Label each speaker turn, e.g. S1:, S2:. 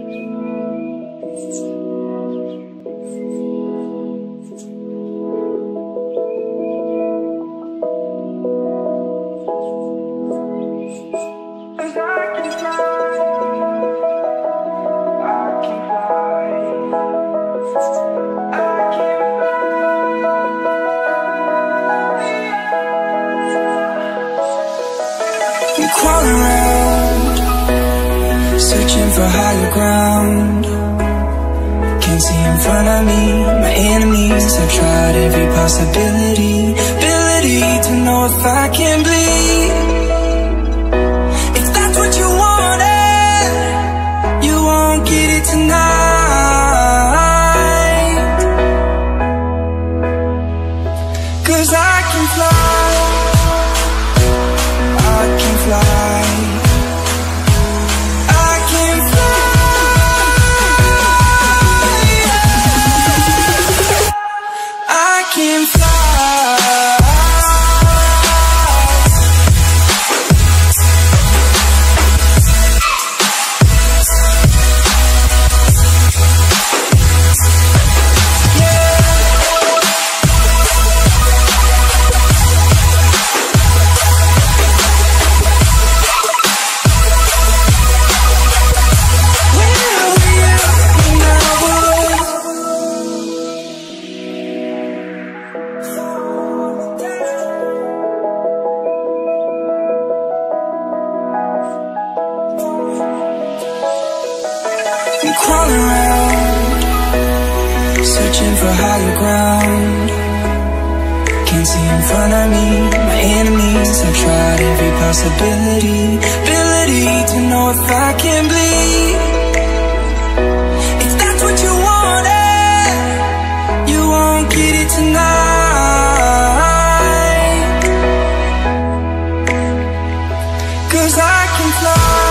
S1: Crawling around, searching for higher ground. Can't see in front of me, my enemies. I've tried every possibility, ability to know if I can bleed. If that's what you wanted, you won't get it tonight. 'Cause I can fly, I can fly, I can fly, I can fly. I'm crawling around, searching for higher ground. Can't see in front of me, my enemies. I've tried every possibility, ability to know if I can bleed. If that's what you wanted, you won't get it tonight. 'Cause I can fly,